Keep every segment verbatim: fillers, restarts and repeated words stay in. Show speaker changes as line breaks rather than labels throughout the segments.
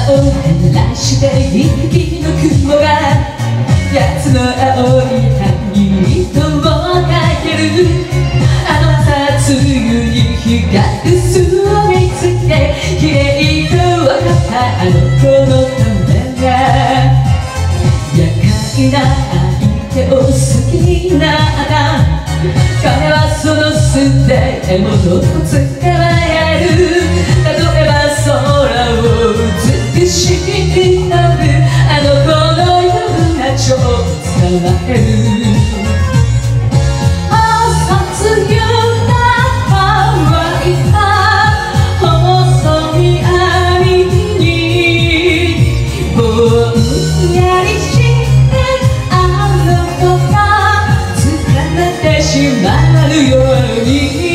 を照らして一匹の雲が奴の青い髪糸をかける。あの朝露に日が薄を見つけ綺麗と分かったあの子のためが厄介な相手を好きになった。彼はその素で獲物を捕まえる。例えば空を美しく飛ぶあの子のような蝶を捕まえる。朝露が乾いた細い網にぼんやりしてあの子が捕まってしまうように。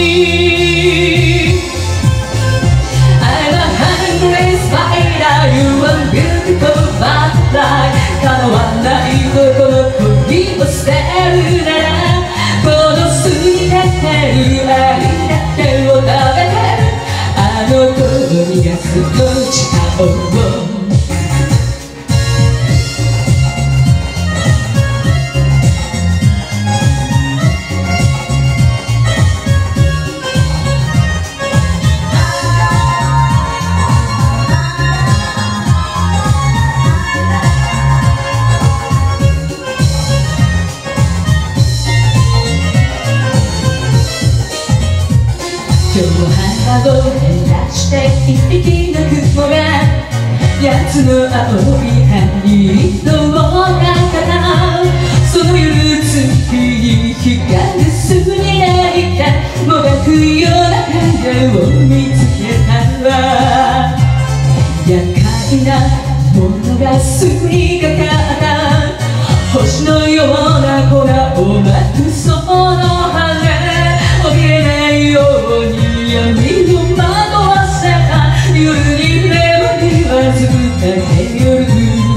叶わないとこの恋を捨てるならこの過ぎてる愛だけを食べてあの子を逃がすの力を。今日も花を照らして一匹の雲が奴の青い髪糸をかけた。その夜月に光るすぐに泣いたもがくような影を見つけたわ。厄介なものがすぐにかかった星のような粉をまくその羽怯えないように闇を惑わせた夜に眠りはずぶかけ夜。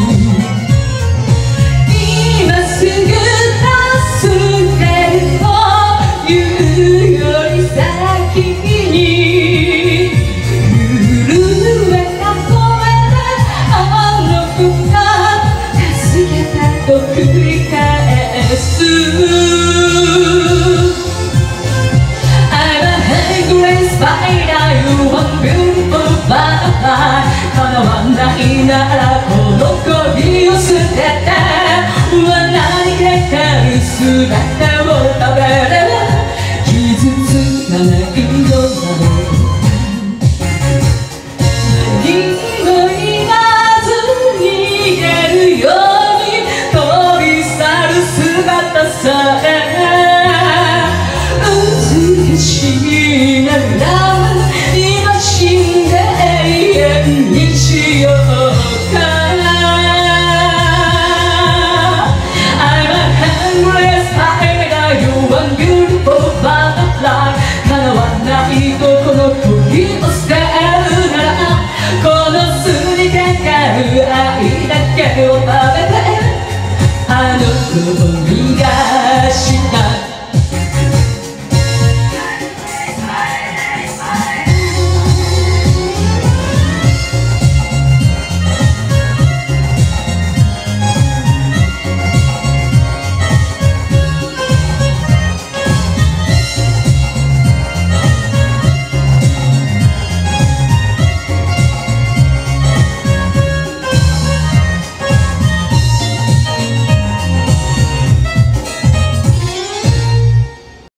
今すぐ助けるというより先に震えた声であの子が助けたと繰り返す。叶わないならこの恋を捨てて罠にかかる全てを食べれば傷つかないのだろう。何も言わず逃げるように飛び去る姿さえ美しいなら今死んで永遠にしようか。 I'm a handless spider, you are beautiful butterfly 叶わないとこの恋を捨てるならこの巣にかかる愛だけを食べてあの子を逃が